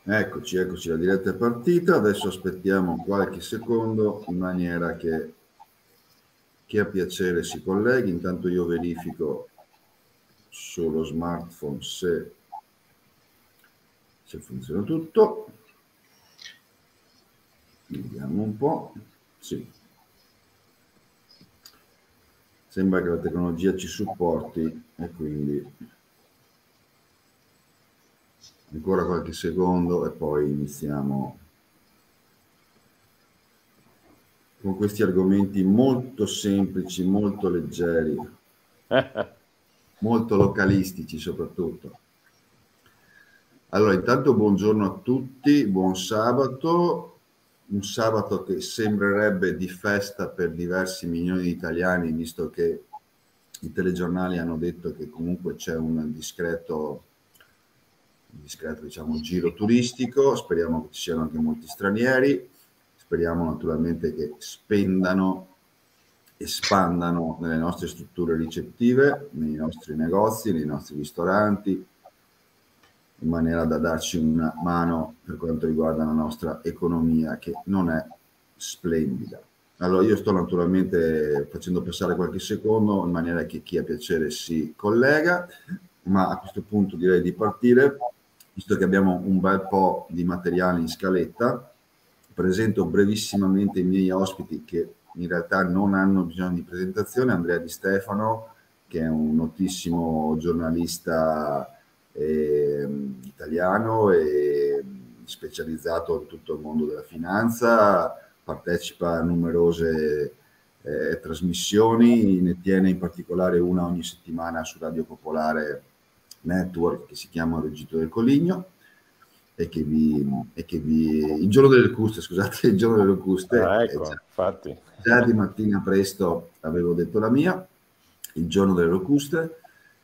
Eccoci, eccoci, la diretta è partita. Adesso aspettiamo qualche secondo in maniera che chi ha piacere si colleghi. Intanto io verifico sullo smartphone se funziona tutto. Vediamo un po'. Sì. Sembra che la tecnologia ci supporti e quindi ancora qualche secondo e poi iniziamo con questi argomenti molto semplici, molto leggeri, molto localistici soprattutto. Allora, intanto buongiorno a tutti, buon sabato, un sabato che sembrerebbe di festa per diversi milioni di italiani, visto che i telegiornali hanno detto che comunque c'è un discreto diciamo, giro turistico. Speriamo che ci siano anche molti stranieri, speriamo naturalmente che spendano, espandano nelle nostre strutture ricettive, nei nostri negozi, nei nostri ristoranti, in maniera da darci una mano per quanto riguarda la nostra economia, che non è splendida. Allora io sto naturalmente facendo passare qualche secondo in maniera che chi ha piacere si collega, ma a questo punto direi di partire, visto che abbiamo un bel po' di materiale in scaletta. Presento brevissimamente i miei ospiti che in realtà non hanno bisogno di presentazione. Andrea Di Stefano, che è un notissimo giornalista italiano e specializzato in tutto il mondo della finanza, partecipa a numerose trasmissioni, ne tiene in particolare una ogni settimana su Radio Popolare Network che si chiama Reggito del Coligno e che il giorno delle locuste, scusate, il giorno delle locuste, ecco, infatti. Già di mattina presto avevo detto la mia, il giorno delle locuste,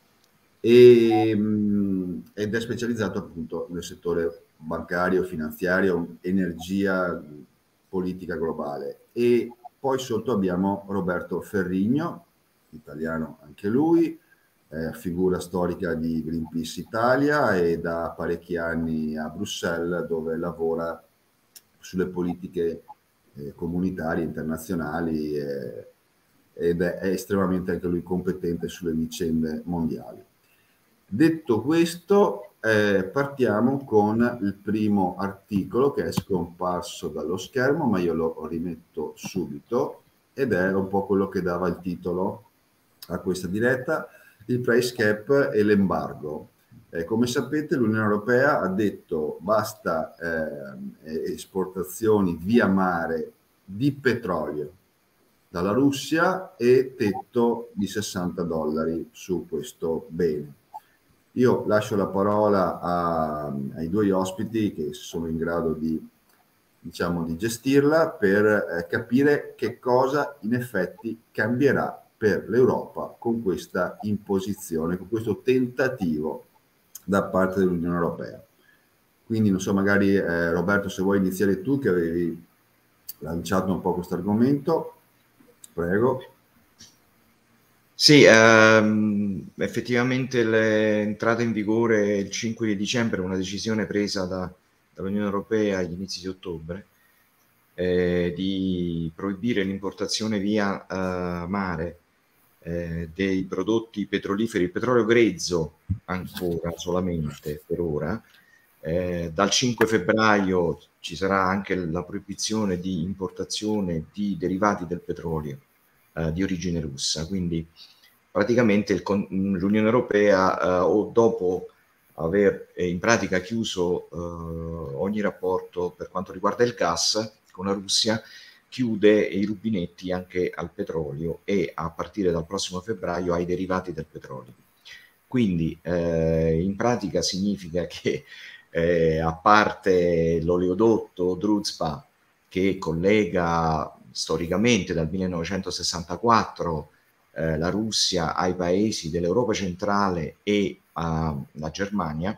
ed è specializzato appunto nel settore bancario, finanziario, energia, politica globale. E poi sotto abbiamo Roberto Ferrigno, italiano anche lui, figura storica di Greenpeace Italia e da parecchi anni a Bruxelles, dove lavora sulle politiche comunitarie, internazionali, ed è estremamente anche lui competente sulle vicende mondiali. Detto questo, partiamo con il primo articolo che è scomparso dallo schermo, ma io lo rimetto subito, ed è un po' quello che dava il titolo a questa diretta: il price cap e l'embargo. Come sapete, l'Unione Europea ha detto basta esportazioni via mare di petrolio dalla Russia e tetto di $60 su questo bene. Io lascio la parola ai due ospiti che sono in grado di, diciamo, di gestirla per capire che cosa in effetti cambierà per l'Europa con questa imposizione, con questo tentativo da parte dell'Unione Europea. Quindi non so, magari Roberto, se vuoi iniziare tu che avevi lanciato un po' questo argomento, prego. Sì, effettivamente l'entrata in vigore il 5 di dicembre è una decisione presa dall'Unione Europea agli inizi di ottobre di proibire l'importazione via mare dei prodotti petroliferi, il petrolio grezzo ancora solamente per ora. Dal 5 febbraio ci sarà anche la proibizione di importazione di derivati del petrolio di origine russa, quindi praticamente l'Unione Europea dopo aver in pratica chiuso ogni rapporto per quanto riguarda il gas con la Russia, chiude i rubinetti anche al petrolio e a partire dal prossimo febbraio ai derivati del petrolio. Quindi in pratica significa che a parte l'oleodotto Druzhba che collega storicamente dal 1964 la Russia ai paesi dell'Europa centrale e alla Germania,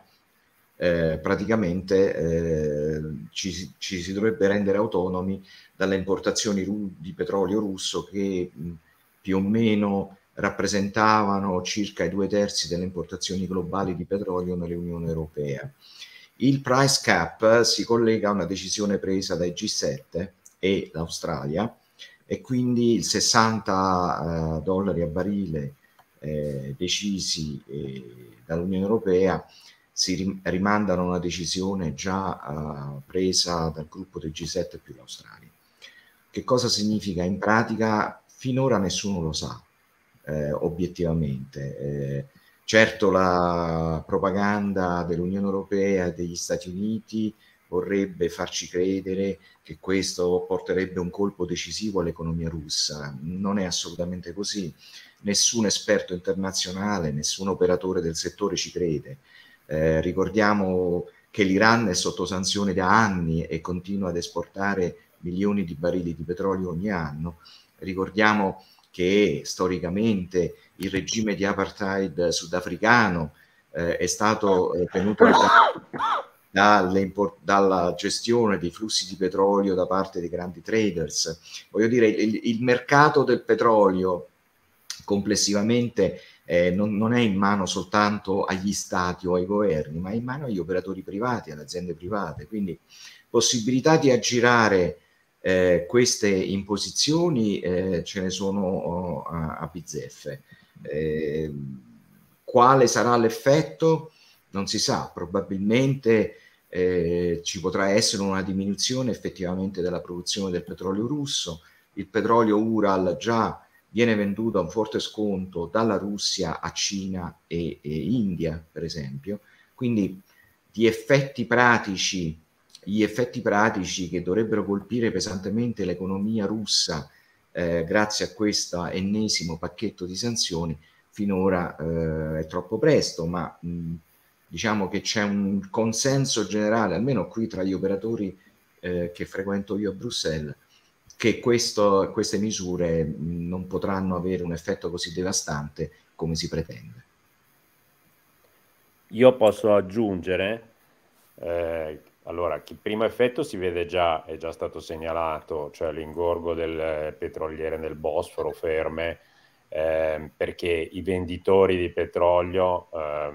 praticamente ci si dovrebbe rendere autonomi dalle importazioni di petrolio russo che più o meno rappresentavano circa i 2/3 delle importazioni globali di petrolio nell'Unione Europea. Il price cap si collega a una decisione presa dai G7 e l'Australia, e quindi il 60 dollari a barile decisi dall'Unione Europea si rimandano a una decisione già presa dal gruppo del G7 più l'Australia. Che cosa significa in pratica? Finora nessuno lo sa, obiettivamente. Certo, la propaganda dell'Unione Europea e degli Stati Uniti vorrebbe farci credere che questo porterebbe un colpo decisivo all'economia russa. Non è assolutamente così. Nessun esperto internazionale, nessun operatore del settore ci crede. Ricordiamo che l'Iran è sotto sanzione da anni e continua ad esportare milioni di barili di petrolio ogni anno. Ricordiamo che storicamente il regime di apartheid sudafricano è stato tenuto dalla gestione dei flussi di petrolio da parte dei grandi traders. Voglio dire, il mercato del petrolio complessivamente non è in mano soltanto agli stati o ai governi, ma è in mano agli operatori privati, alle aziende private. Quindi possibilità di aggirare queste imposizioni ce ne sono a bizzeffe. Quale sarà l'effetto? Non si sa, probabilmente ci potrà essere una diminuzione effettivamente della produzione del petrolio russo. Il petrolio Ural già viene venduto a un forte sconto dalla Russia a Cina e India, per esempio. Quindi gli effetti pratici che dovrebbero colpire pesantemente l'economia russa grazie a questo ennesimo pacchetto di sanzioni, finora è troppo presto, ma diciamo che c'è un consenso generale, almeno qui tra gli operatori che frequento io a Bruxelles, che queste misure non potranno avere un effetto così devastante come si pretende. Io posso aggiungere, allora, che il primo effetto si vede già, è già stato segnalato, cioè l'ingorgo del petroliere nel Bosforo ferme, perché i venditori di petrolio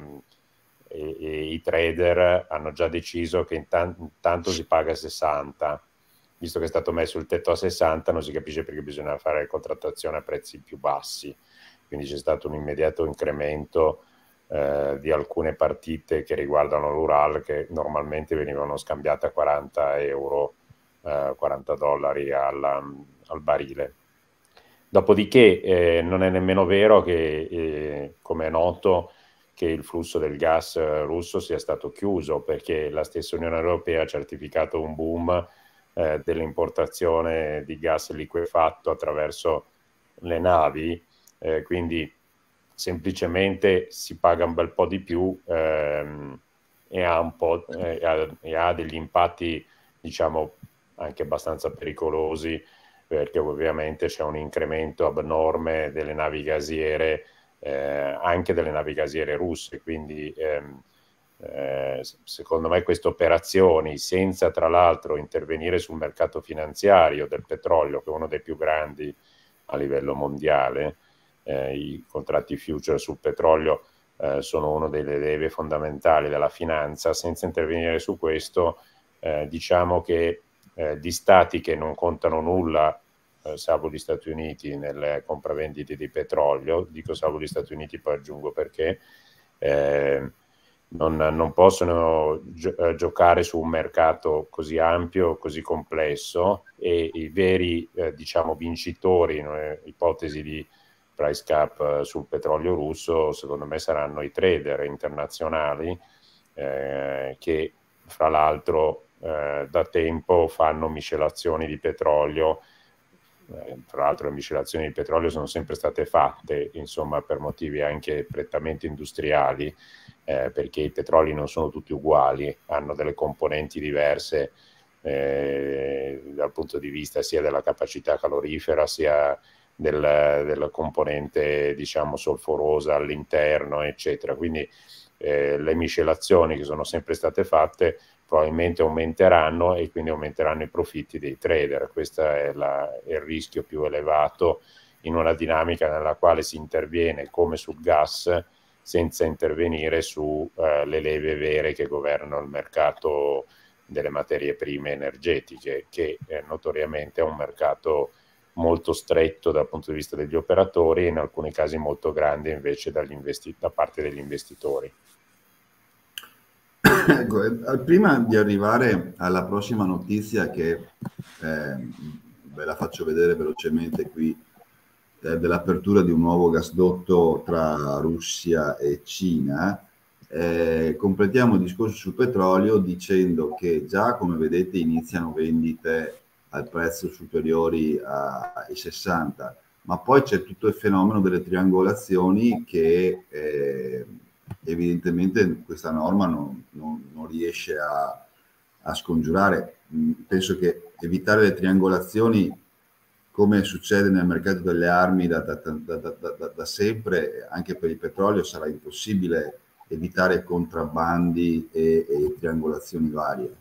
e i trader hanno già deciso che intanto si paga 60, visto che è stato messo il tetto a 60 non si capisce perché bisogna fare contrattazione a prezzi più bassi, quindi c'è stato un immediato incremento di alcune partite che riguardano l'Ural, che normalmente venivano scambiate a 40 euro, 40 dollari al barile. Dopodiché non è nemmeno vero che, come è noto, che il flusso del gas russo sia stato chiuso, perché la stessa Unione Europea ha certificato un boom dell'importazione di gas liquefatto attraverso le navi, quindi semplicemente si paga un bel po' di più e ha degli impatti, diciamo, anche abbastanza pericolosi, perché ovviamente c'è un incremento abnorme delle navi gasiere, anche delle navi gasiere russe, quindi secondo me queste operazioni, senza tra l'altro intervenire sul mercato finanziario del petrolio, che è uno dei più grandi a livello mondiale, i contratti future sul petrolio sono uno delle leve fondamentali della finanza, senza intervenire su questo diciamo che di stati che non contano nulla, salvo gli Stati Uniti, nelle compravendite di petrolio, dico salvo gli Stati Uniti, poi aggiungo perché non possono giocare su un mercato così ampio, così complesso, e i veri diciamo vincitori, ipotesi di price cap sul petrolio russo, secondo me saranno i trader internazionali che fra l'altro da tempo fanno miscelazioni di petrolio. Tra l'altro le miscelazioni di petrolio sono sempre state fatte, insomma, per motivi anche prettamente industriali, perché i petroli non sono tutti uguali, hanno delle componenti diverse dal punto di vista sia della capacità calorifera sia della componente, diciamo, solforosa all'interno, eccetera. Quindi le miscelazioni che sono sempre state fatte probabilmente aumenteranno e quindi aumenteranno i profitti dei trader. Questo è il rischio più elevato in una dinamica nella quale si interviene come sul gas senza intervenire su le leve vere che governano il mercato delle materie prime energetiche, che notoriamente è un mercato molto stretto dal punto di vista degli operatori e in alcuni casi molto grande invece da parte degli investitori. Ecco, prima di arrivare alla prossima notizia, che ve la faccio vedere velocemente qui, dell'apertura di un nuovo gasdotto tra Russia e Cina, completiamo il discorso sul petrolio dicendo che già, come vedete, iniziano vendite al prezzo superiori ai 60, ma poi c'è tutto il fenomeno delle triangolazioni che evidentemente questa norma non riesce a scongiurare. Penso che evitare le triangolazioni, come succede nel mercato delle armi da sempre, anche per il petrolio sarà impossibile evitare contrabbandi e triangolazioni varie.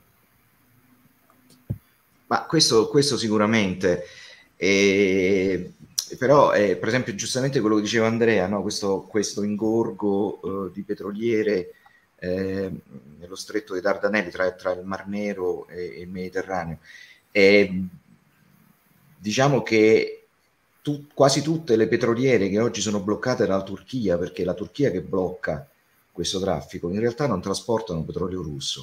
Ma questo sicuramente, però per esempio giustamente quello che diceva Andrea, no? questo ingorgo di petroliere nello stretto dei Dardanelli tra il Mar Nero e il Mediterraneo. Diciamo che quasi tutte le petroliere che oggi sono bloccate dalla Turchia, perché è la Turchia che blocca questo traffico, in realtà non trasportano petrolio russo,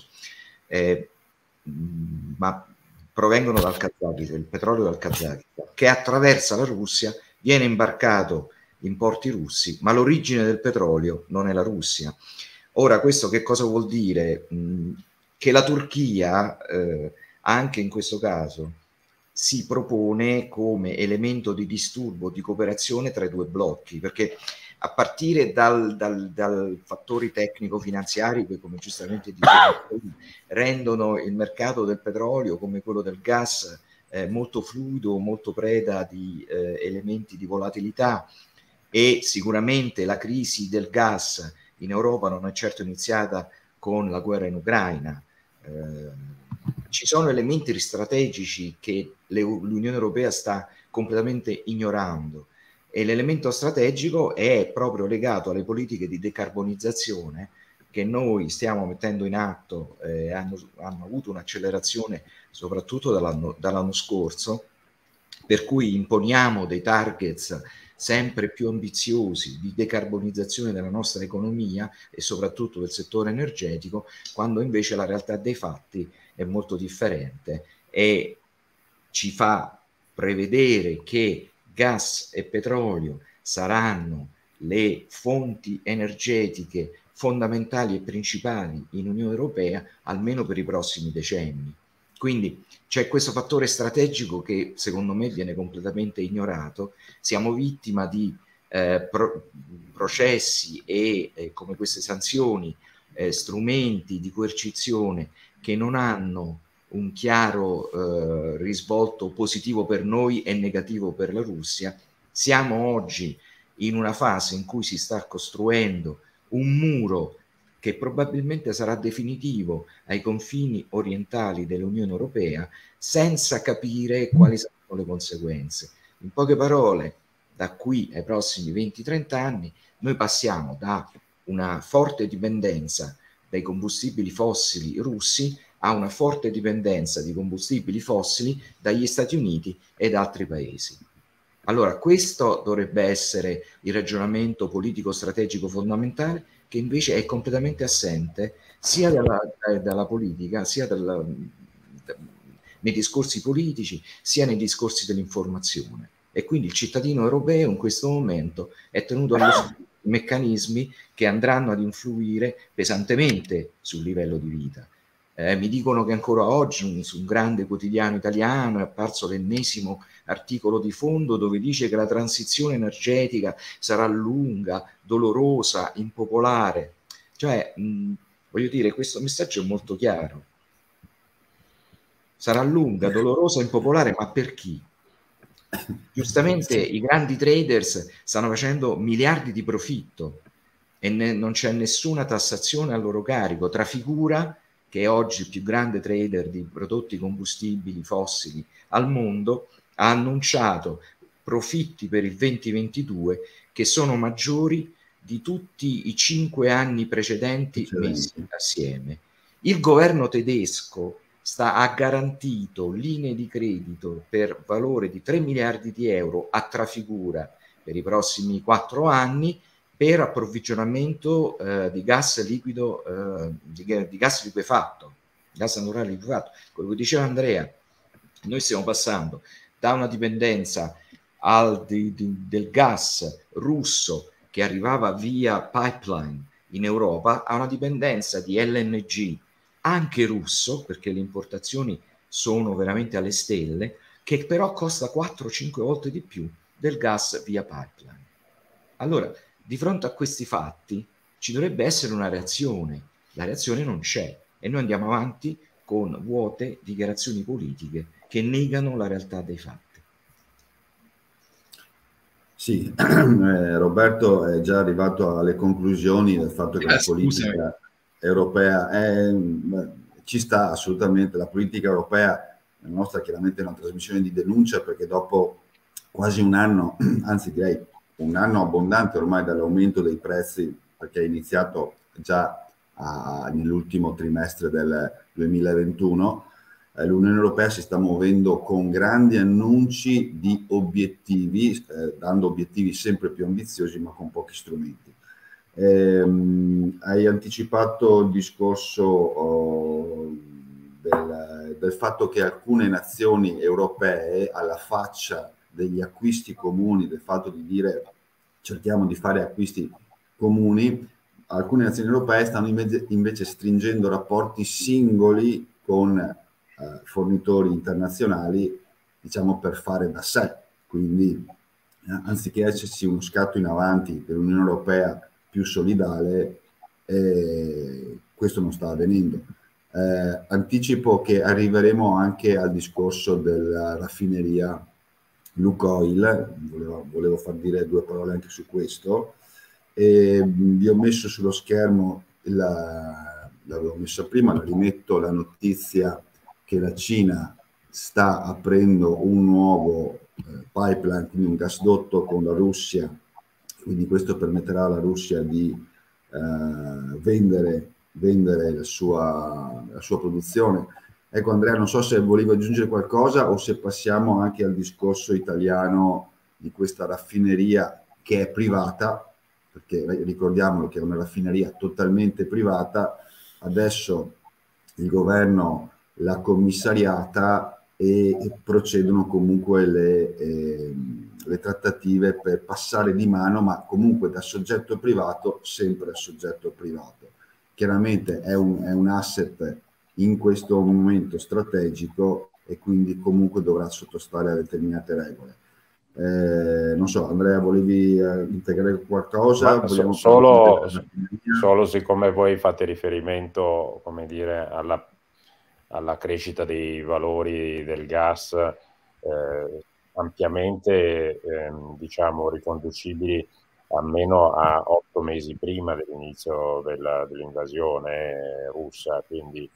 ma provengono dal Kazakistan, il petrolio dal Kazakistan, che attraversa la Russia, viene imbarcato in porti russi, ma l'origine del petrolio non è la Russia. Ora, questo che cosa vuol dire? Che la Turchia, anche in questo caso, si propone come elemento di disturbo, di cooperazione tra i due blocchi, perché a partire dal fattori tecnico-finanziari che, come giustamente dicevo, rendono il mercato del petrolio come quello del gas molto fluido, molto preda di elementi di volatilità, e sicuramente la crisi del gas in Europa non è certo iniziata con la guerra in Ucraina. Ci sono elementi strategici che l'Unione Europea sta completamente ignorando, e l'elemento strategico è proprio legato alle politiche di decarbonizzazione che noi stiamo mettendo in atto, hanno avuto un'accelerazione soprattutto dall'anno scorso, per cui imponiamo dei targets sempre più ambiziosi di decarbonizzazione della nostra economia e soprattutto del settore energetico, quando invece la realtà dei fatti è molto differente e ci fa prevedere che gas e petrolio saranno le fonti energetiche fondamentali e principali in Unione Europea almeno per i prossimi decenni. Quindi c'è questo fattore strategico che secondo me viene completamente ignorato. Siamo vittima di processi e come queste sanzioni, strumenti di coercizione che non hanno un chiaro risvolto positivo per noi e negativo per la Russia. Siamo oggi in una fase in cui si sta costruendo un muro che probabilmente sarà definitivo ai confini orientali dell'Unione Europea, senza capire quali saranno le conseguenze. In poche parole, da qui ai prossimi 20-30 anni, noi passiamo da una forte dipendenza dai combustibili fossili russi a una forte dipendenza di combustibili fossili dagli Stati Uniti ed altri paesi. Allora, questo dovrebbe essere il ragionamento politico-strategico fondamentale, che invece è completamente assente sia dalla politica, sia nei discorsi politici, sia nei discorsi dell'informazione. E quindi il cittadino europeo in questo momento è tenuto allo studio di meccanismi che andranno ad influire pesantemente sul livello di vita. Mi dicono che ancora oggi su un grande quotidiano italiano è apparso l'ennesimo articolo di fondo dove dice che la transizione energetica sarà lunga, dolorosa, impopolare. Cioè, voglio dire, questo messaggio è molto chiaro. Sarà lunga, dolorosa, impopolare, ma per chi? Giustamente i grandi traders stanno facendo miliardi di profitto e non c'è nessuna tassazione a loro carico. Trafigura, che è oggi il più grande trader di prodotti combustibili fossili al mondo, ha annunciato profitti per il 2022 che sono maggiori di tutti i 5 anni precedenti messi assieme. Il governo tedesco ha garantito linee di credito per valore di 3 miliardi di euro a trafigura per i prossimi 4 anni per approvvigionamento di gas liquido, di gas liquefatto, gas naturale liquefatto. Come diceva Andrea, noi stiamo passando da una dipendenza del gas russo che arrivava via pipeline in Europa a una dipendenza di LNG anche russo, perché le importazioni sono veramente alle stelle, che però costa 4-5 volte di più del gas via pipeline. Allora, di fronte a questi fatti ci dovrebbe essere una reazione. La reazione non c'è e noi andiamo avanti con vuote dichiarazioni politiche che negano la realtà dei fatti. Sì, Roberto è già arrivato alle conclusioni del fatto che la politica europea ci sta assolutamente. La politica europea, la nostra chiaramente è una trasmissione di denuncia, perché dopo quasi un anno, anzi direi un anno abbondante ormai dall'aumento dei prezzi, perché è iniziato già nell'ultimo trimestre del 2021, l'Unione Europea si sta muovendo con grandi annunci di obiettivi, dando obiettivi sempre più ambiziosi ma con pochi strumenti. Hai anticipato il discorso del fatto che alcune nazioni europee, alla faccia degli acquisti comuni, del fatto di dire cerchiamo di fare acquisti comuni, alcune nazioni europee stanno invece stringendo rapporti singoli con fornitori internazionali, diciamo, per fare da sé. Quindi anziché esserci uno scatto in avanti dell'Unione Europea più solidale, questo non sta avvenendo. Anticipo che arriveremo anche al discorso della raffineria Lukoil, volevo far dire due parole anche su questo. Vi ho messo sullo schermo, l'avevo messa prima, la rimetto, la notizia che la Cina sta aprendo un nuovo pipeline, quindi un gasdotto con la Russia, quindi questo permetterà alla Russia di vendere la sua produzione. Ecco Andrea, non so se volevi aggiungere qualcosa o se passiamo anche al discorso italiano di questa raffineria che è privata, perché ricordiamolo che è una raffineria totalmente privata. Adesso il governo l'ha commissariata e procedono comunque le trattative per passare di mano, ma comunque da soggetto privato sempre a soggetto privato. Chiaramente è un asset in questo momento strategico e quindi comunque dovrà sottostare a determinate regole. Non so, Andrea, volevi integrare qualcosa? Solo siccome voi fate riferimento, come dire, alla crescita dei valori del gas ampiamente diciamo riconducibili almeno a 8 mesi prima dell'inizio dell'invasione russa, quindi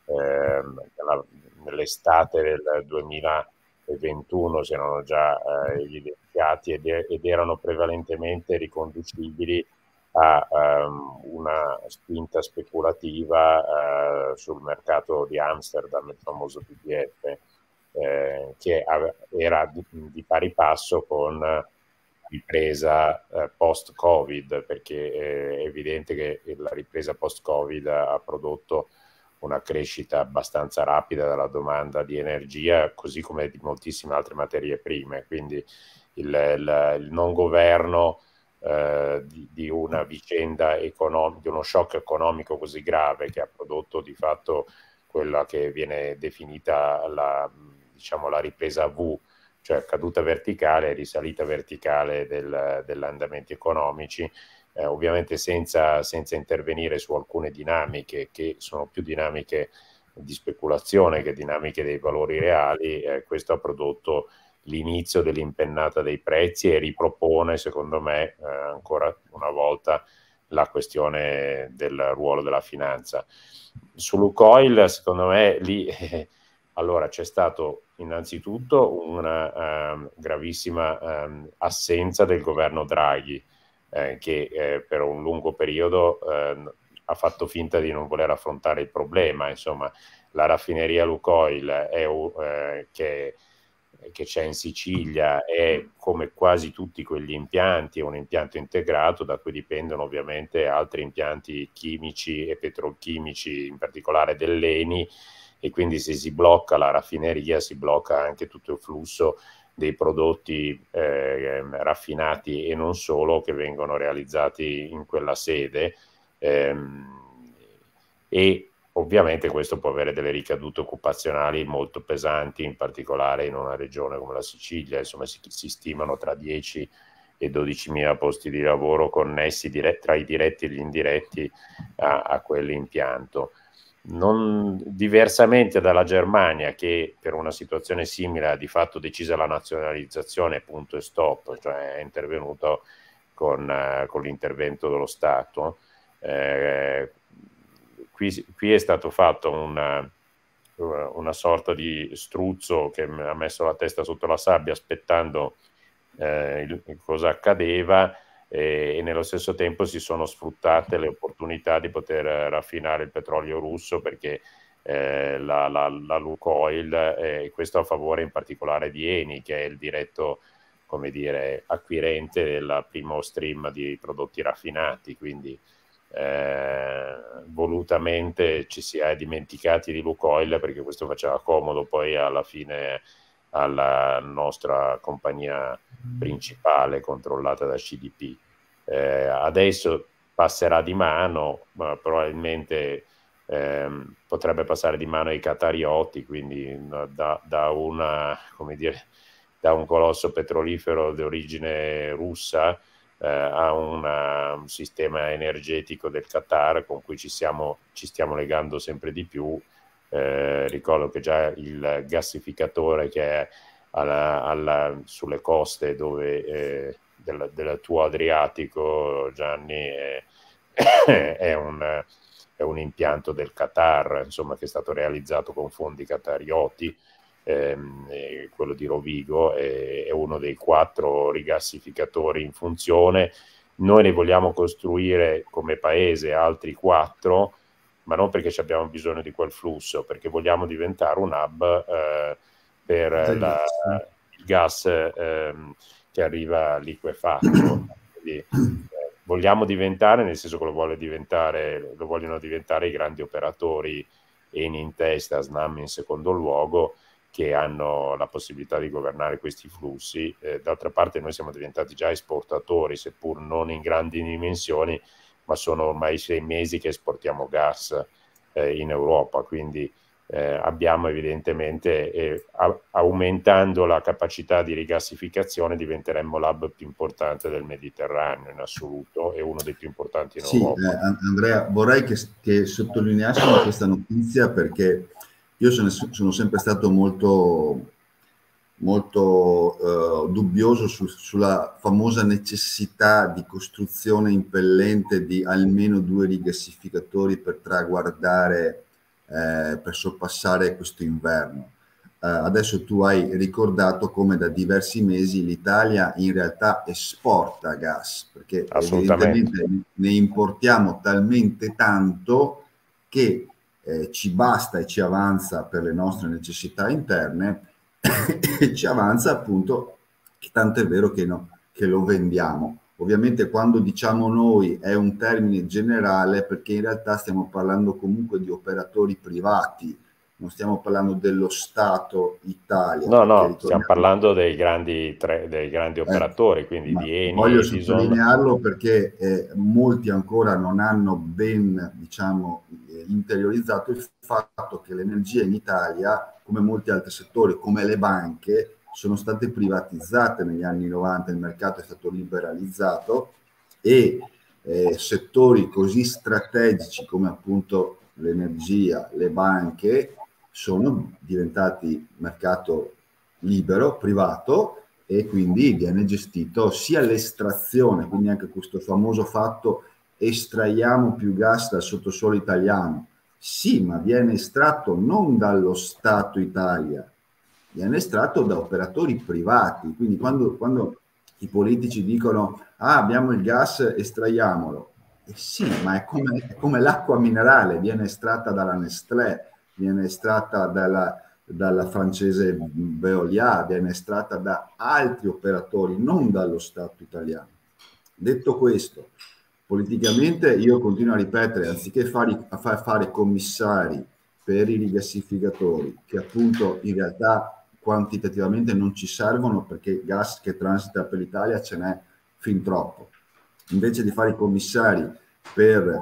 nell'estate del 2021 si erano già evidenziati ed erano prevalentemente riconducibili a una spinta speculativa sul mercato di Amsterdam, il famoso TTF, che era di pari passo con ripresa post-Covid, perché è evidente che la ripresa post-Covid ha prodotto una crescita abbastanza rapida della domanda di energia, così come di moltissime altre materie prime. Quindi il non governo di una vicenda economica, di uno shock economico così grave, che ha prodotto di fatto quella che viene definita la ripresa V, cioè caduta verticale e risalita verticale degli andamenti economici, ovviamente senza intervenire su alcune dinamiche che sono più dinamiche di speculazione che dinamiche dei valori reali. Questo ha prodotto l'inizio dell'impennata dei prezzi e ripropone, secondo me, ancora una volta la questione del ruolo della finanza. Su Lukoil, secondo me, lì allora c'è stato innanzitutto una gravissima assenza del governo Draghi, che per un lungo periodo ha fatto finta di non voler affrontare il problema. Insomma, la raffineria Lukoil che c'è in Sicilia è, come quasi tutti quegli impianti, un impianto integrato da cui dipendono ovviamente altri impianti chimici e petrolchimici, in particolare dell'ENI, e quindi se si blocca la raffineria si blocca anche tutto il flusso dei prodotti raffinati e non solo, che vengono realizzati in quella sede, e ovviamente questo può avere delle ricadute occupazionali molto pesanti, in particolare in una regione come la Sicilia. Insomma, si stimano tra 10 e 12.000 posti di lavoro connessi tra i diretti e gli indiretti a quell'impianto. Diversamente dalla Germania, che per una situazione simile ha di fatto decisa la nazionalizzazione, punto e stop, cioè è intervenuto con l'intervento dello Stato. Qui è stato fatto una sorta di struzzo che ha messo la testa sotto la sabbia aspettando cosa accadeva, e nello stesso tempo si sono sfruttate le opportunità di poter raffinare il petrolio russo, perché la Lukoil, questo a favore in particolare di Eni, che è il diretto, come dire, acquirente del primo stream di prodotti raffinati. Quindi volutamente ci si è dimenticati di Lukoil, perché questo faceva comodo poi alla fine alla nostra compagnia principale controllata da CDP. Adesso passerà di mano, ma probabilmente potrebbe passare di mano ai qatarioti, quindi da un colosso petrolifero di origine russa a un sistema energetico del Qatar, con cui ci stiamo legando sempre di più. Ricordo che già il gassificatore che è sulle coste del tuo Adriatico, Gianni, è un impianto del Qatar, insomma, che è stato realizzato con fondi qatarioti. Quello di Rovigo è uno dei 4 rigassificatori in funzione. Noi ne vogliamo costruire come paese altri 4, ma non perché abbiamo bisogno di quel flusso, perché vogliamo diventare un hub per il gas che arriva liquefatto. Quindi, vogliamo diventare, nel senso che lo vogliono diventare i grandi operatori, Eni in testa, Snam in secondo luogo, che hanno la possibilità di governare questi flussi. D'altra parte noi siamo diventati già esportatori, seppur non in grandi dimensioni, ma sono ormai 6 mesi che esportiamo gas in Europa, quindi abbiamo evidentemente, aumentando la capacità di rigassificazione, diventeremmo l'hub più importante del Mediterraneo in assoluto, e uno dei più importanti in Europa. Andrea, vorrei che sottolineassimo questa notizia, perché io sono sempre stato molto dubbioso sulla famosa necessità di costruzione impellente di almeno 2 rigassificatori per traguardare, per sorpassare questo inverno. Adesso tu hai ricordato come da diversi mesi l'Italia in realtà esporta gas, perché evidentemente ne importiamo talmente tanto che ci basta e ci avanza per le nostre necessità interne e ci avanza, appunto, tanto è vero che lo vendiamo. Ovviamente quando diciamo noi è un termine generale, perché in realtà stiamo parlando comunque di operatori privati, non stiamo parlando dello Stato Italia. No, stiamo parlando dei grandi operatori, quindi di Eni. Voglio sottolinearlo perché molti ancora non hanno ben, diciamo, interiorizzato il fatto che l'energia in Italia, come molti altri settori, come le banche, sono state privatizzate negli anni 90, il mercato è stato liberalizzato, e settori così strategici come appunto l'energia, le banche, sono diventati mercato libero, privato, e quindi viene gestito sia l'estrazione, quindi anche questo famoso fatto estraiamo più gas dal sottosuolo italiano. Sì, ma viene estratto non dallo Stato Italia, viene estratto da operatori privati. Quindi quando i politici dicono abbiamo il gas, estraiamolo. Sì, ma è come l'acqua minerale, viene estratta dalla Nestlé, viene estratta dalla francese Veolia, viene estratta da altri operatori, non dallo Stato italiano. Detto questo, politicamente io continuo a ripetere, anziché fare commissari per i rigassificatori, che appunto in realtà quantitativamente non ci servono perché gas che transita per l'Italia ce n'è fin troppo, invece di fare i commissari per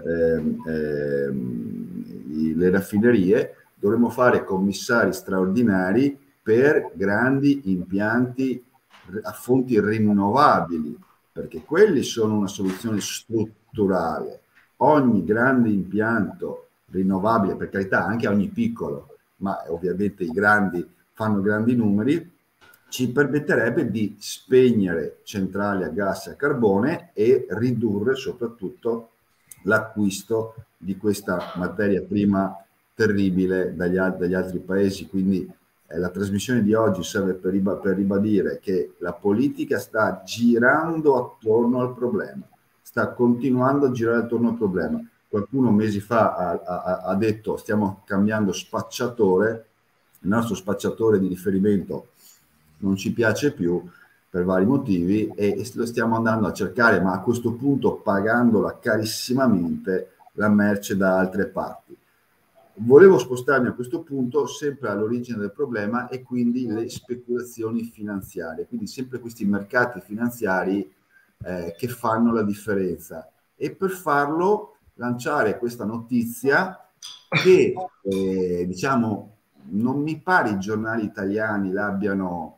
le raffinerie, dovremmo fare commissari straordinari per grandi impianti a fonti rinnovabili, perché quelli sono una soluzione strutturale. Ogni grande impianto rinnovabile, per carità anche ogni piccolo, ma ovviamente i grandi fanno grandi numeri, ci permetterebbe di spegnere centrali a gas e a carbone e ridurre soprattutto l'acquisto di questa materia prima terribile dagli altri paesi. Quindi la trasmissione di oggi serve per ribadire che la politica sta girando attorno al problema, sta continuando a girare attorno al problema. Qualcuno mesi fa ha detto stiamo cambiando spacciatore, il nostro spacciatore di riferimento non ci piace più per vari motivi e lo stiamo andando a cercare, ma a questo punto pagandola carissimamente la merce da altre parti. Volevo spostarmi a questo punto sempre all'origine del problema e quindi le speculazioni finanziarie, quindi sempre questi mercati finanziari che fanno la differenza, e per farlo lanciare questa notizia che diciamo non mi pare i giornali italiani l'abbiano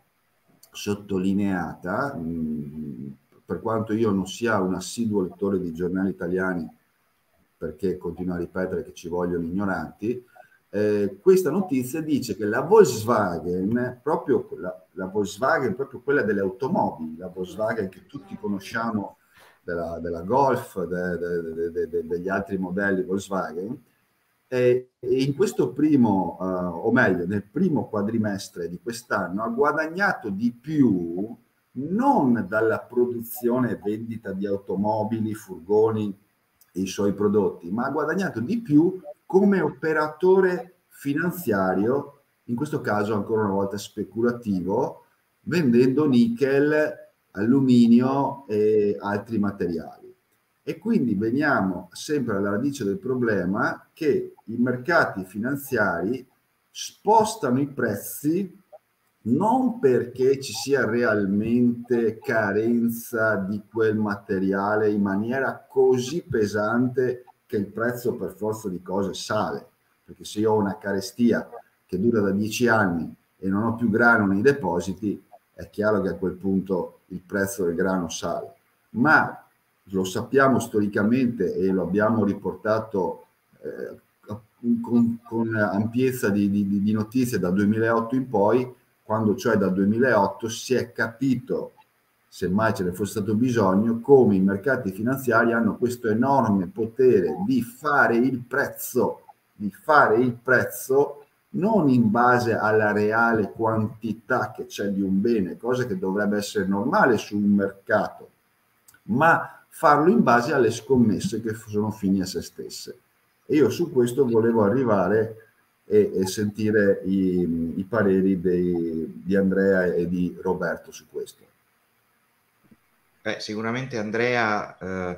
sottolineata, per quanto io non sia un assiduo lettore di giornali italiani, perché continuo a ripetere che ci vogliono ignoranti. Questa notizia dice che la Volkswagen, proprio la Volkswagen, proprio quella delle automobili, la Volkswagen che tutti conosciamo, della Golf, degli altri modelli Volkswagen, e in questo primo, o meglio, nel primo quadrimestre di quest'anno ha guadagnato di più non dalla produzione e vendita di automobili, furgoni e i suoi prodotti, ma ha guadagnato di più come operatore finanziario, in questo caso ancora una volta speculativo, vendendo nickel, alluminio e altri materiali. E quindi veniamo sempre alla radice del problema che i mercati finanziari spostano i prezzi non perché ci sia realmente carenza di quel materiale in maniera così pesante che il prezzo per forza di cose sale, perché se io ho una carestia che dura da 10 anni e non ho più grano nei depositi, è chiaro che a quel punto il prezzo del grano sale. Ma lo sappiamo storicamente e lo abbiamo riportato con ampiezza di notizie dal 2008 in poi, quando cioè dal 2008 si è capito, semmai ce ne fosse stato bisogno, come i mercati finanziari hanno questo enorme potere di fare il prezzo non in base alla reale quantità che c'è di un bene, cosa che dovrebbe essere normale su un mercato, ma farlo in base alle scommesse che sono fini a se stesse. E io su questo volevo arrivare e sentire i pareri di Andrea e di Roberto su questo. Sicuramente Andrea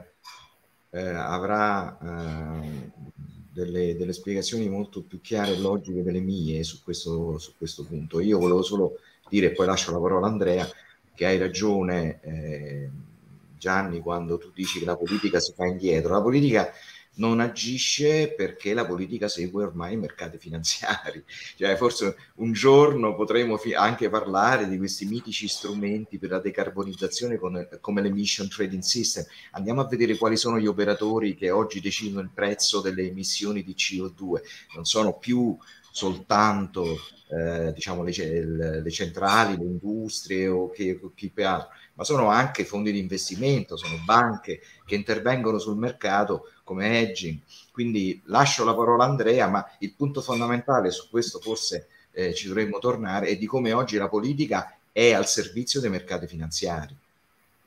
avrà delle spiegazioni molto più chiare e logiche delle mie su questo punto. Io volevo solo dire, e poi lascio la parola a Andrea, che hai ragione Gianni quando tu dici che la politica si fa indietro. La politica non agisce perché la politica segue ormai i mercati finanziari. Cioè, forse un giorno potremo anche parlare di questi mitici strumenti per la decarbonizzazione come l'emission trading system. Andiamo a vedere quali sono gli operatori che oggi decidono il prezzo delle emissioni di CO2. Non sono più soltanto diciamo le centrali, le industrie o chi per altro, ma sono anche fondi di investimento, sono banche che intervengono sul mercato come hedging. Quindi lascio la parola a Andrea, ma il punto fondamentale, su questo forse ci dovremmo tornare, è di come oggi la politica è al servizio dei mercati finanziari.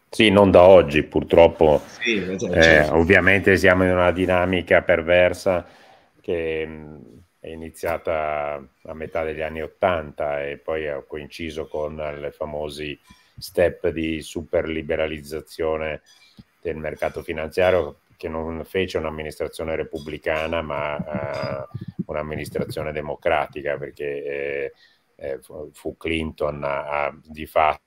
Sì, non da oggi, purtroppo. Sì, certo. Ovviamente siamo in una dinamica perversa che è iniziata a metà degli anni '80 e poi ha coinciso con i famosi step di superliberalizzazione del mercato finanziario, che non fece un'amministrazione repubblicana, ma un'amministrazione democratica, perché fu Clinton di fatto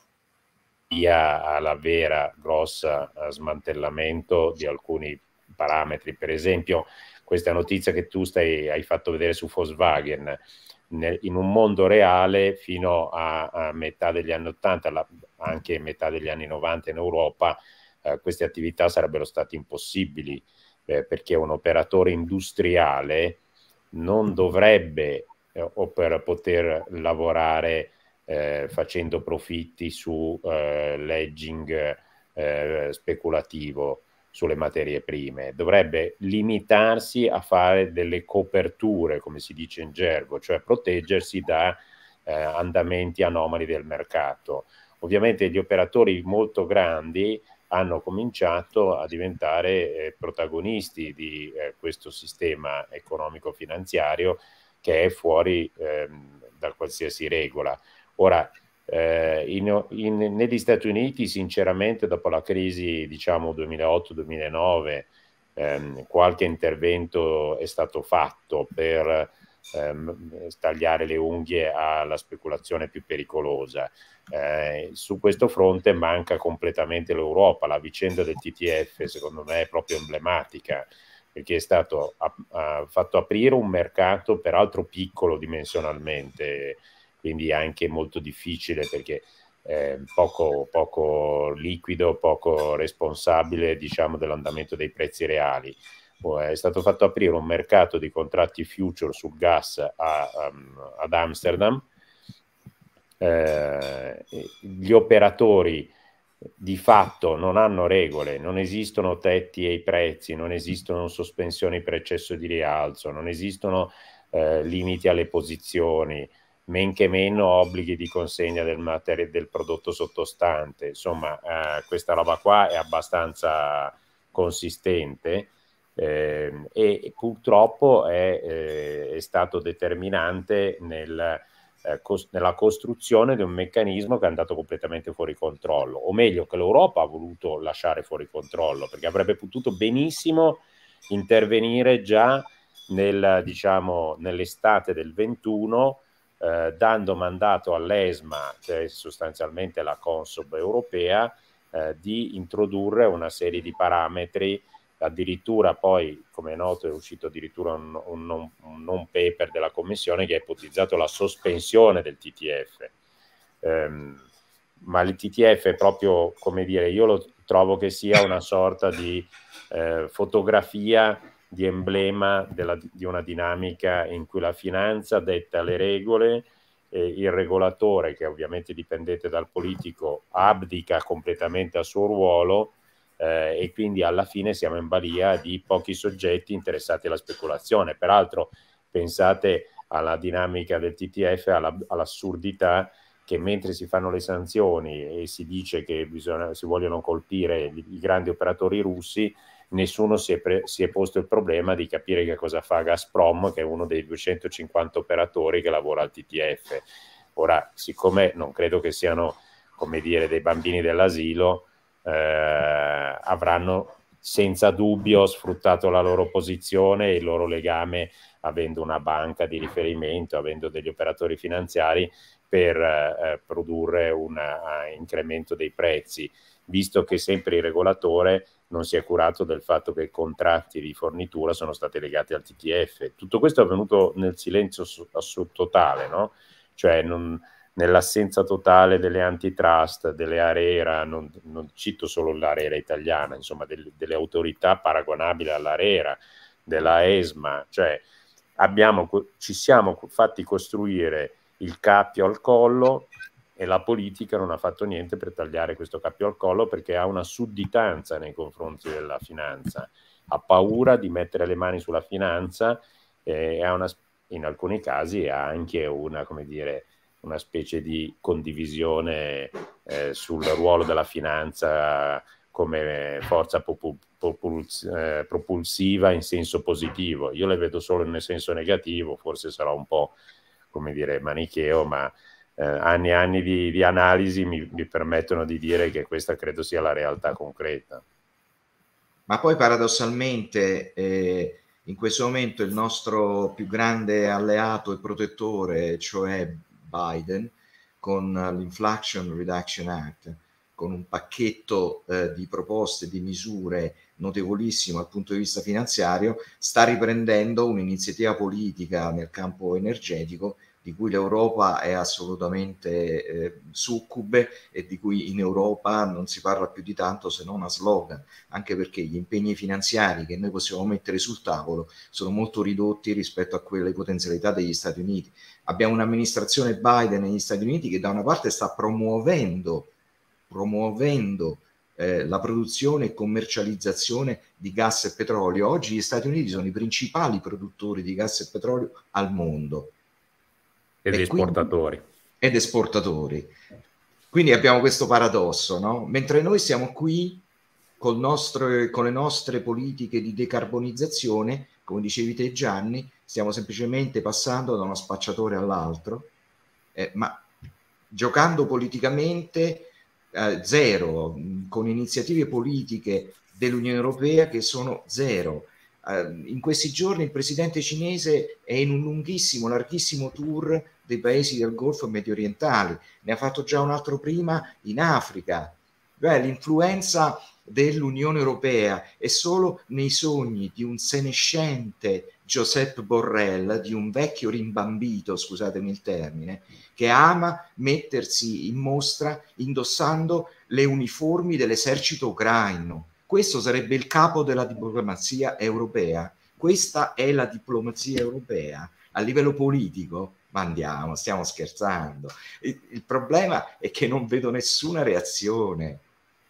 alla vera grossa smantellamento di alcuni parametri. Per esempio, questa notizia che tu hai fatto vedere su Volkswagen, in un mondo reale fino a metà degli anni 80, anche metà degli anni 90 in Europa, queste attività sarebbero state impossibili, perché un operatore industriale non dovrebbe, o per poter lavorare facendo profitti su l'edging speculativo sulle materie prime, dovrebbe limitarsi a fare delle coperture, come si dice in gergo, cioè proteggersi da andamenti anomali del mercato. Ovviamente gli operatori molto grandi hanno cominciato a diventare protagonisti di questo sistema economico-finanziario che è fuori da qualsiasi regola. Ora, negli Stati Uniti, sinceramente, dopo la crisi, diciamo 2008-2009, qualche intervento è stato fatto per tagliare le unghie alla speculazione più pericolosa. Su questo fronte manca completamente l'Europa. La vicenda del TTF, secondo me, è proprio emblematica, perché è stato fatto aprire un mercato, peraltro piccolo dimensionalmente, quindi anche molto difficile, perché poco liquido, poco responsabile, diciamo, dell'andamento dei prezzi reali. È stato fatto aprire un mercato di contratti future sul gas ad Amsterdam. Gli operatori di fatto non hanno regole, non esistono tetti ai prezzi, non esistono sospensioni per eccesso di rialzo, non esistono limiti alle posizioni, men che meno obblighi di consegna del prodotto sottostante. Insomma, questa roba qua è abbastanza consistente e purtroppo è stato determinante nella costruzione di un meccanismo che è andato completamente fuori controllo, o meglio che l'Europa ha voluto lasciare fuori controllo, perché avrebbe potuto benissimo intervenire già nell'estate del 21, dando mandato all'ESMA, che è sostanzialmente la Consob europea, di introdurre una serie di parametri. Addirittura poi, come è noto, è uscito addirittura un non paper della Commissione che ha ipotizzato la sospensione del TTF. Ma il TTF è proprio, come dire, io lo trovo che sia una sorta di fotografia, di emblema di una dinamica in cui la finanza detta le regole, il regolatore, che è ovviamente dipendente dal politico, abdica completamente al suo ruolo, e quindi alla fine siamo in balia di pochi soggetti interessati alla speculazione. Peraltro pensate alla dinamica del TTF, all'assurdità che mentre si fanno le sanzioni e si dice che si vogliono colpire i grandi operatori russi, nessuno si è posto il problema di capire che cosa fa Gazprom, che è uno dei 250 operatori che lavora al TTF. Ora, siccome non credo che siano, come dire, dei bambini dell'asilo, avranno senza dubbio sfruttato la loro posizione e il loro legame, avendo una banca di riferimento, avendo degli operatori finanziari, per produrre un incremento dei prezzi, visto che sempre il regolatore non si è curato del fatto che i contratti di fornitura sono stati legati al TTF. Tutto questo è avvenuto nel silenzio totale, no? Cioè nell'assenza totale delle antitrust, delle ARERA, non cito solo l'ARERA italiana, insomma delle autorità paragonabili all'ARERA, della ESMA, cioè ci siamo fatti costruire il cappio al collo e la politica non ha fatto niente per tagliare questo cappio al collo, perché ha una sudditanza nei confronti della finanza, ha paura di mettere le mani sulla finanza e in alcuni casi ha anche una, come dire, una specie di condivisione sul ruolo della finanza come forza propulsiva in senso positivo. Io le vedo solo nel senso negativo, forse sarò un po', come dire, manicheo, ma anni e anni di analisi mi permettono di dire che questa credo sia la realtà concreta. Ma poi paradossalmente in questo momento il nostro più grande alleato e protettore, cioè Biden, con l'Inflation Reduction Act, con un pacchetto di proposte, di misure notevolissimo dal punto di vista finanziario, sta riprendendo un'iniziativa politica nel campo energetico di cui l'Europa è assolutamente succube e di cui in Europa non si parla più di tanto se non a slogan, anche perché gli impegni finanziari che noi possiamo mettere sul tavolo sono molto ridotti rispetto a quelle potenzialità degli Stati Uniti. Abbiamo un'amministrazione Biden negli Stati Uniti che da una parte sta promuovendo la produzione e commercializzazione di gas e petrolio. Oggi gli Stati Uniti sono i principali produttori di gas e petrolio al mondo. Ed esportatori. Ed esportatori. Quindi abbiamo questo paradosso, no? Mentre noi siamo qui con le nostre politiche di decarbonizzazione, come dicevi te Gianni, stiamo semplicemente passando da uno spacciatore all'altro, ma giocando politicamente zero, con iniziative politiche dell'Unione Europea che sono zero. In questi giorni il presidente cinese è in un larghissimo tour dei paesi del Golfo medio orientali, ne ha fatto già un altro prima in Africa. L'influenza dell'Unione Europea è solo nei sogni di un senescente Josep Borrell, di un vecchio rimbambito, scusatemi il termine, che ama mettersi in mostra indossando le uniformi dell'esercito ucraino. Questo sarebbe il capo della diplomazia europea. Questa è la diplomazia europea a livello politico. Ma andiamo, stiamo scherzando. Il problema è che non vedo nessuna reazione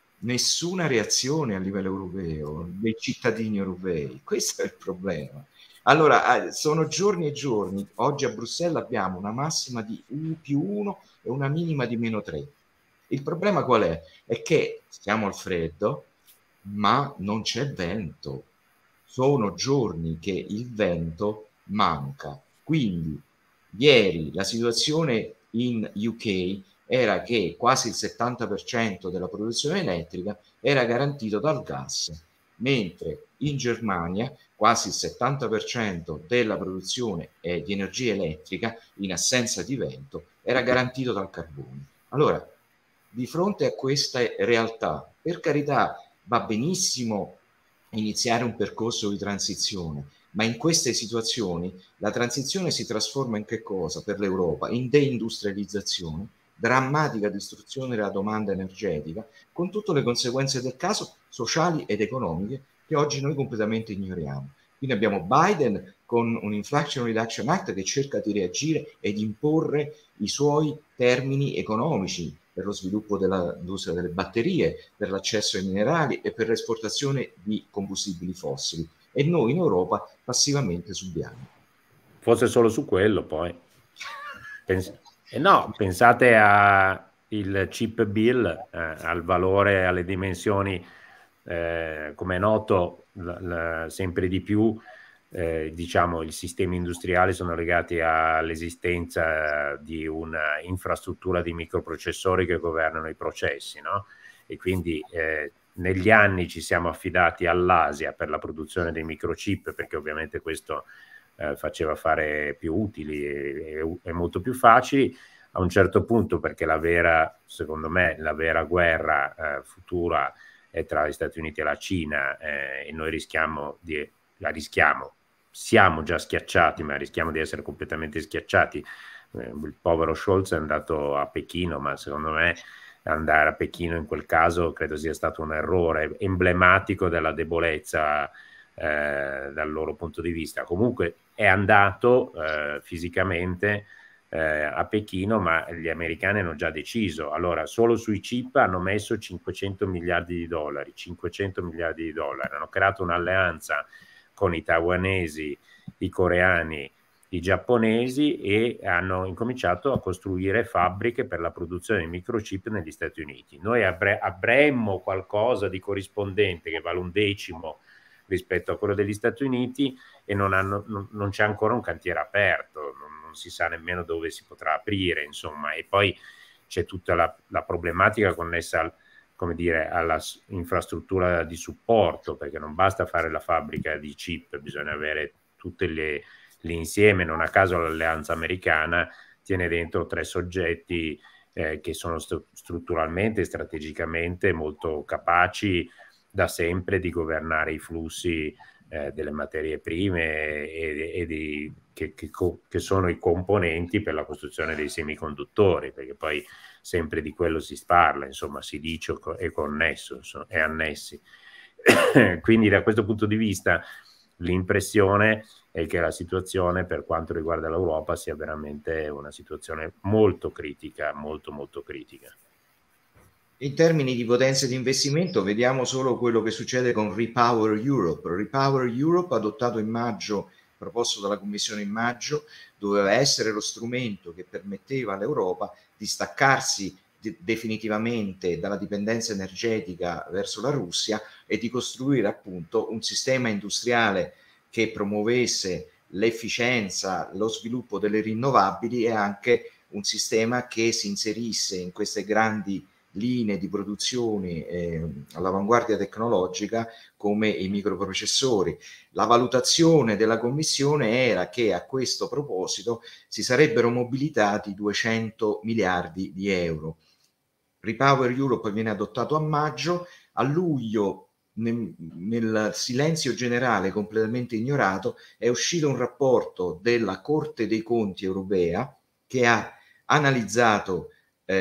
a livello europeo dei cittadini europei. Questo è il problema. Allora, sono giorni e giorni. Oggi a Bruxelles abbiamo una massima di U+1 e una minima di -3. Il problema qual è? È che stiamo al freddo, ma non c'è vento. Sono giorni che il vento manca. Quindi ieri la situazione in UK era che quasi il 70% della produzione elettrica era garantito dal gas, mentre in Germania quasi il 70% della produzione di energia elettrica in assenza di vento era garantito dal carbone. Allora, di fronte a questa realtà, per carità, va benissimo iniziare un percorso di transizione, ma in queste situazioni la transizione si trasforma in che cosa per l'Europa? In deindustrializzazione, drammatica distruzione della domanda energetica, con tutte le conseguenze del caso sociali ed economiche che oggi noi completamente ignoriamo. Quindi abbiamo Biden con un Inflation Reduction Act che cerca di reagire ed imporre i suoi termini economici per lo sviluppo dell'industria delle batterie, per l'accesso ai minerali e per l'esportazione di combustibili fossili. E noi in Europa passivamente subiamo. Fosse solo su quello, poi. No, pensate al chip bill, al valore, alle dimensioni, come è noto, sempre di più, diciamo, i sistemi industriali sono legati all'esistenza di una infrastruttura di microprocessori che governano i processi, no? E quindi negli anni ci siamo affidati all'Asia per la produzione dei microchip, perché ovviamente questo faceva fare più utili e molto più facili. A un certo punto, perché secondo me la vera guerra futura è tra gli Stati Uniti e la Cina, e noi siamo già schiacciati, ma rischiamo di essere completamente schiacciati. Il povero Scholz è andato a Pechino, ma secondo me andare a Pechino in quel caso credo sia stato un errore emblematico della debolezza dal loro punto di vista. Comunque è andato fisicamente a Pechino, ma gli americani hanno già deciso. Allora, solo sui chip hanno messo 500 miliardi di dollari, 500 miliardi di dollari, hanno creato un'alleanza con i taiwanesi, i coreani i giapponesi, e hanno incominciato a costruire fabbriche per la produzione di microchip negli Stati Uniti. Noi avremmo qualcosa di corrispondente che vale 1/10 rispetto a quello degli Stati Uniti, e non c'è ancora un cantiere aperto, non si sa nemmeno dove si potrà aprire, insomma. E poi c'è tutta la problematica connessa come dire, alla infrastruttura di supporto, perché non basta fare la fabbrica di chip, bisogna avere tutte l'insieme. Non a caso l'Alleanza Americana tiene dentro 3 soggetti che sono strutturalmente e strategicamente molto capaci da sempre di governare i flussi delle materie prime che sono i componenti per la costruzione dei semiconduttori, perché poi sempre di quello si parla, insomma, si dice è connesso, insomma, è annessi. Quindi da questo punto di vista l'impressione è che la situazione per quanto riguarda l'Europa sia veramente una situazione molto critica, molto molto critica. In termini di potenza di investimento, vediamo solo quello che succede con Repower Europe. Repower Europe, adottato in maggio, proposto dalla Commissione in maggio, doveva essere lo strumento che permetteva all'Europa di staccarsi definitivamente dalla dipendenza energetica verso la Russia e di costruire appunto un sistema industriale che promuovesse l'efficienza, lo sviluppo delle rinnovabili e anche un sistema che si inserisse in queste grandi linee di produzione all'avanguardia tecnologica come i microprocessori. La valutazione della Commissione era che a questo proposito si sarebbero mobilitati 200 miliardi di euro. Repower Europe viene adottato a maggio, a luglio nel silenzio generale completamente ignorato è uscito un rapporto della Corte dei Conti europea che ha analizzato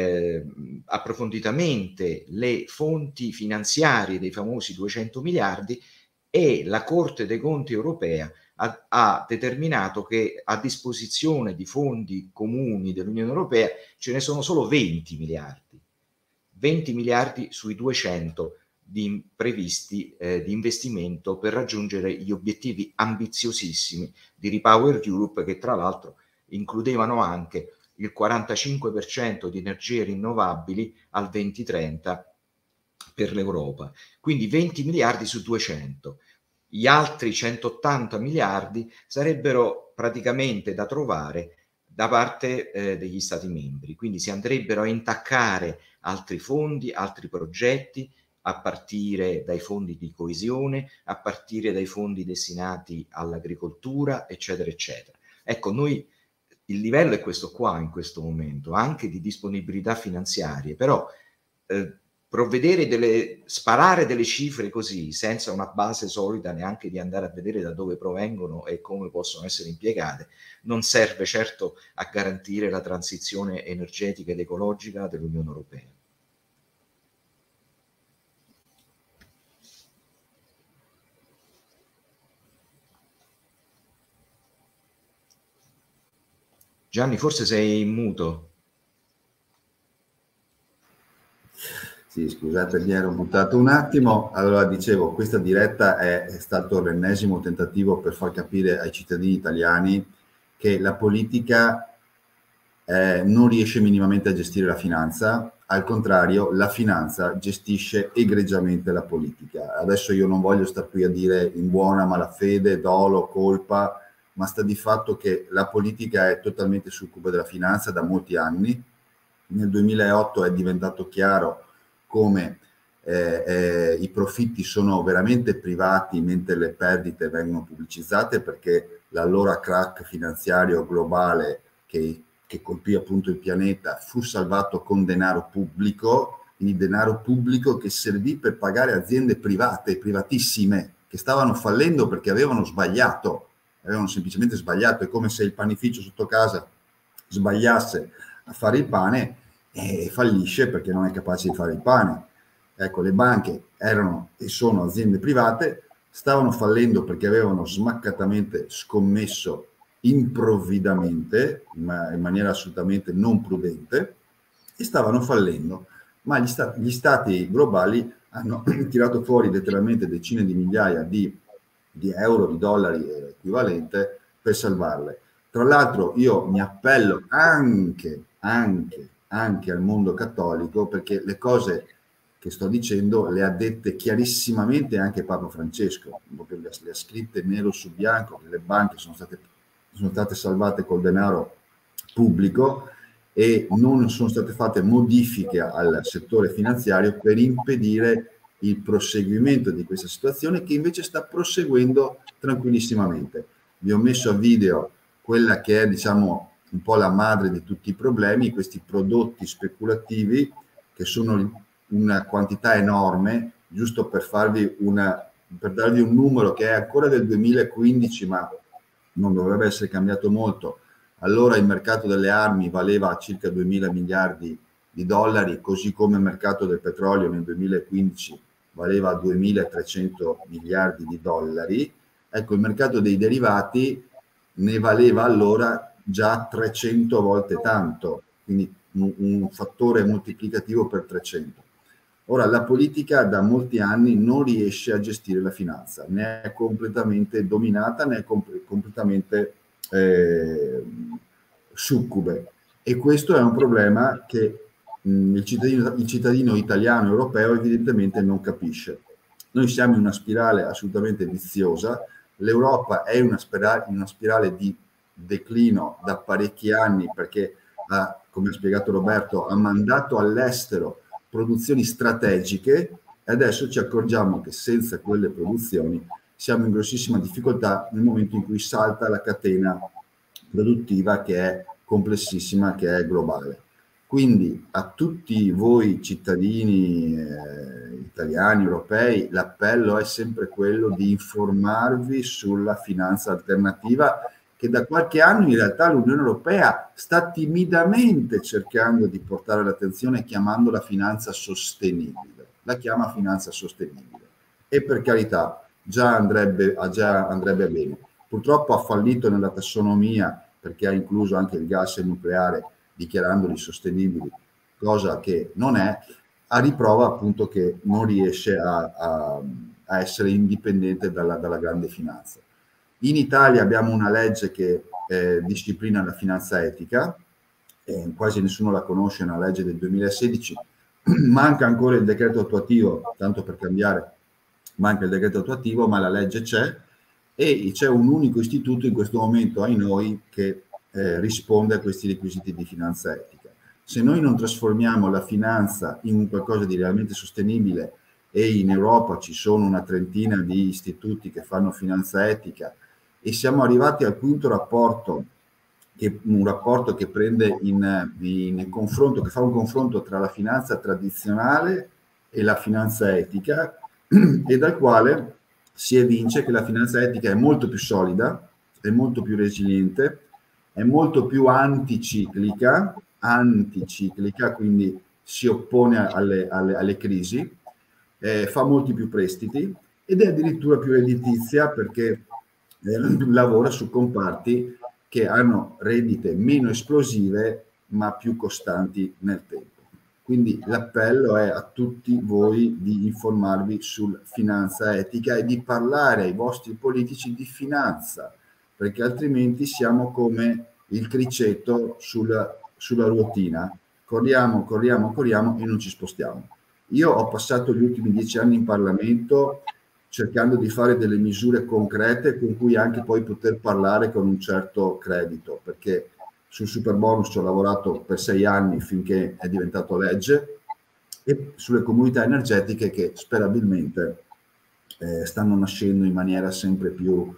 approfonditamente le fonti finanziarie dei famosi 200 miliardi e la Corte dei Conti europea ha determinato che a disposizione di fondi comuni dell'Unione Europea ce ne sono solo 20 miliardi. 20 miliardi sui 200 previsti di investimento per raggiungere gli obiettivi ambiziosissimi di Repower Europe, che tra l'altro includevano anche il 45% di energie rinnovabili al 2030 per l'Europa. Quindi 20 miliardi su 200. Gli altri 180 miliardi sarebbero praticamente da trovare da parte degli Stati membri. Quindi si andrebbero a intaccare altri fondi, altri progetti, a partire dai fondi di coesione, a partire dai fondi destinati all'agricoltura, eccetera, eccetera. Ecco, noi il livello è questo qua in questo momento, anche di disponibilità finanziarie, però sparare delle cifre così, senza una base solida neanche di andare a vedere da dove provengono e come possono essere impiegate, non serve certo a garantire la transizione energetica ed ecologica dell'Unione Europea. Gianni, forse sei in muto. Sì, scusate, mi ero buttato un attimo. Allora, dicevo, questa diretta è stato l'ennesimo tentativo per far capire ai cittadini italiani che la politica non riesce minimamente a gestire la finanza, al contrario, la finanza gestisce egregiamente la politica. Adesso io non voglio star qui a dire in buona malafede, dolo, colpa, ma sta di fatto che la politica è totalmente succube della finanza da molti anni. Nel 2008 è diventato chiaro come i profitti sono veramente privati mentre le perdite vengono pubblicizzate, perché l'allora crack finanziario globale che colpì appunto il pianeta fu salvato con denaro pubblico, quindi denaro pubblico che servì per pagare aziende private, privatissime, che stavano fallendo perché avevano semplicemente sbagliato. È come se il panificio sotto casa sbagliasse a fare il pane e fallisce perché non è capace di fare il pane. Ecco, le banche erano e sono aziende private, stavano fallendo perché avevano smaccatamente scommesso improvvidamente, ma in maniera assolutamente non prudente, e stavano fallendo. Ma gli stati globali hanno tirato fuori letteralmente decine di migliaia di euro, di dollari equivalente per salvarle. Tra l'altro io mi appello anche al mondo cattolico, perché le cose che sto dicendo le ha dette chiarissimamente anche Papa Francesco, le ha scritte nero su bianco, che le banche sono state salvate col denaro pubblico e non sono state fatte modifiche al settore finanziario per impedire il proseguimento di questa situazione, che invece sta proseguendo tranquillissimamente. Vi ho messo a video quella che è, diciamo, un po' la madre di tutti i problemi, questi prodotti speculativi che sono una quantità enorme, giusto per darvi un numero che è ancora del 2015, ma non dovrebbe essere cambiato molto. Allora il mercato delle armi valeva circa 2.000 miliardi di dollari, così come il mercato del petrolio nel 2015 valeva 2.300 miliardi di dollari. Ecco, il mercato dei derivati ne valeva allora già 300 volte tanto, quindi un fattore moltiplicativo per 300. Ora, la politica da molti anni non riesce a gestire la finanza, ne è completamente dominata, ne è completamente succube, e questo è un problema che il cittadino italiano europeo evidentemente non capisce. Noi siamo in una spirale assolutamente viziosa, l'Europa è in una spirale di declino da parecchi anni, perché come ha spiegato Roberto, ha mandato all'estero produzioni strategiche e adesso ci accorgiamo che senza quelle produzioni siamo in grossissima difficoltà nel momento in cui salta la catena produttiva, che è complessissima, che è globale. Quindi a tutti voi cittadini italiani, europei, l'appello è sempre quello di informarvi sulla finanza alternativa, che da qualche anno in realtà l'Unione Europea sta timidamente cercando di portare l'attenzione, chiamandola finanza sostenibile. La chiama finanza sostenibile. E per carità, già andrebbe bene. Purtroppo ha fallito nella tassonomia, perché ha incluso anche il gas e il nucleare, dichiarandoli sostenibili, cosa che non è, a riprova appunto che non riesce a essere indipendente dalla grande finanza. In Italia abbiamo una legge che disciplina la finanza etica, quasi nessuno la conosce, è una legge del 2016, manca ancora il decreto attuativo, tanto per cambiare, manca il decreto attuativo, ma la legge c'è, e c'è un unico istituto in questo momento, ai noi, che risponde a questi requisiti di finanza etica. Se noi non trasformiamo la finanza in un qualcosa di realmente sostenibile, e in Europa ci sono una trentina di istituti che fanno finanza etica, e siamo arrivati al quinto rapporto, un rapporto che prende in confronto, che fa un confronto tra la finanza tradizionale e la finanza etica, e dal quale si evince che la finanza etica è molto più solida, è molto più resiliente, è molto più anticiclica, quindi si oppone alle crisi, fa molti più prestiti ed è addirittura più redditizia, perché lavora su comparti che hanno rendite meno esplosive ma più costanti nel tempo. Quindi l'appello è a tutti voi di informarvi sul finanza etica e di parlare ai vostri politici di finanza, perché altrimenti siamo come il criceto sulla ruotina, corriamo e non ci spostiamo. Io ho passato gli ultimi 10 anni in Parlamento cercando di fare delle misure concrete con cui anche poi poter parlare con un certo credito, perché sul superbonus ci ho lavorato per 6 anni finché è diventato legge, e sulle comunità energetiche che sperabilmente stanno nascendo in maniera sempre più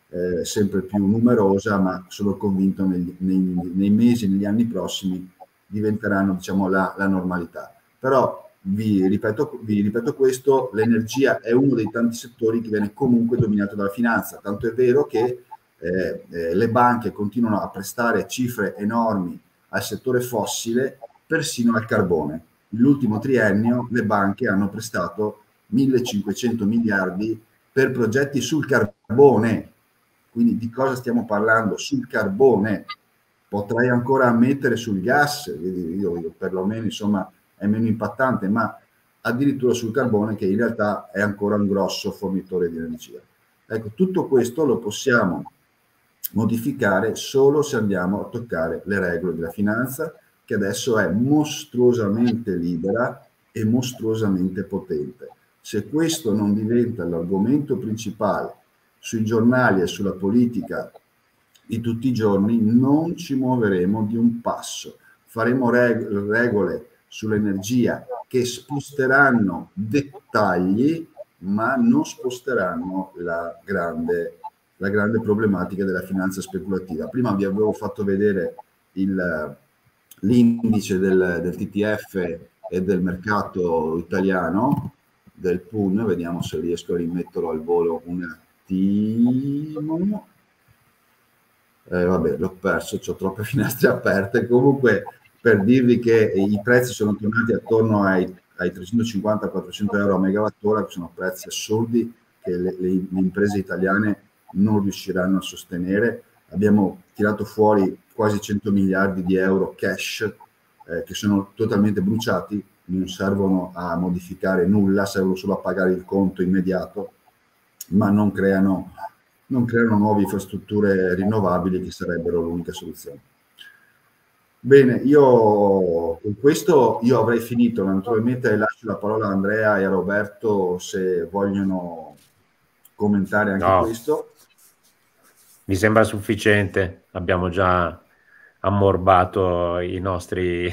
numerosa, ma sono convinto nei mesi, negli anni prossimi diventeranno, diciamo, la normalità. Però vi ripeto questo: l'energia è uno dei tanti settori che viene comunque dominato dalla finanza, tanto è vero che le banche continuano a prestare cifre enormi al settore fossile, persino al carbone. Nell'ultimo triennio le banche hanno prestato 1.500 miliardi per progetti sul carbone. Quindi di cosa stiamo parlando? Sul carbone. Potrei ancora ammettere sul gas, io perlomeno, insomma, è meno impattante, ma addirittura sul carbone, che in realtà è ancora un grosso fornitore di energia. Ecco, tutto questo lo possiamo modificare solo se andiamo a toccare le regole della finanza, che adesso è mostruosamente libera e mostruosamente potente. Se questo non diventa l'argomento principale sui giornali e sulla politica di tutti i giorni, non ci muoveremo di un passo. Faremo regole sull'energia che sposteranno dettagli, ma non sposteranno la grande problematica della finanza speculativa. Prima vi avevo fatto vedere l'indice del TTF e del mercato italiano, del PUN, vediamo se riesco a rimetterlo al volo un attimo. Vabbè, l'ho perso, ho troppe finestre aperte. Comunque, per dirvi che i prezzi sono tornati attorno ai 350-400 euro a megawattora, che sono prezzi assurdi che le imprese italiane non riusciranno a sostenere. Abbiamo tirato fuori quasi 100 miliardi di euro cash che sono totalmente bruciati, non servono a modificare nulla, servono solo a pagare il conto immediato, ma non creano nuove infrastrutture rinnovabili, che sarebbero l'unica soluzione. Bene, io con questo avrei finito. Naturalmente lascio la parola a Andrea e a Roberto se vogliono commentare anche questo. Mi sembra sufficiente, abbiamo già ammorbato i nostri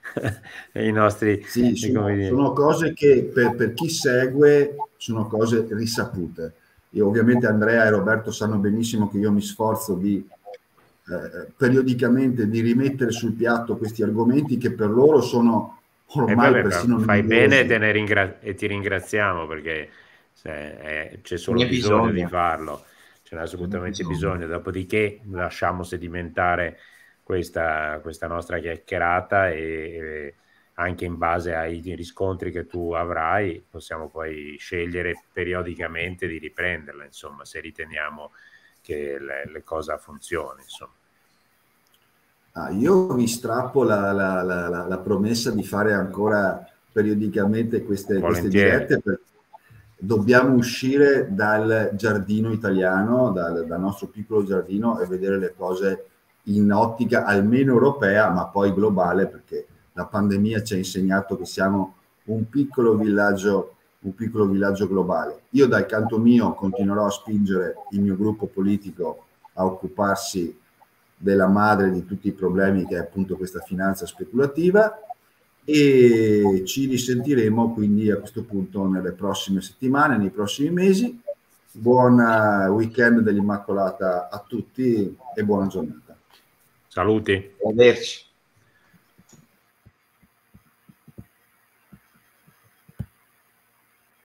sì, sono cose che per chi segue sono cose risapute. Io, ovviamente, Andrea e Roberto sanno benissimo che io mi sforzo di periodicamente di rimettere sul piatto questi argomenti che per loro sono ormai persino fai bene e ti ringraziamo, perché c'è solo bisogno di farlo, c'è assolutamente bisogno. Dopodiché lasciamo sedimentare questa nostra chiacchierata e anche in base ai riscontri che tu avrai possiamo poi scegliere periodicamente di riprenderla, insomma, se riteniamo che le cose funzionino, insomma. Io vi strappo la promessa di fare ancora periodicamente queste dirette, perché dobbiamo uscire dal giardino italiano, dal nostro piccolo giardino, e vedere le cose in ottica almeno europea, ma poi globale, perché la pandemia ci ha insegnato che siamo un piccolo villaggio globale. Io dal canto mio continuerò a spingere il mio gruppo politico a occuparsi della madre di tutti i problemi, che è appunto questa finanza speculativa, e ci risentiremo quindi a questo punto nelle prossime settimane, nei prossimi mesi. Buon weekend dell'Immacolata a tutti e buona giornata. Saluti. Arrivederci.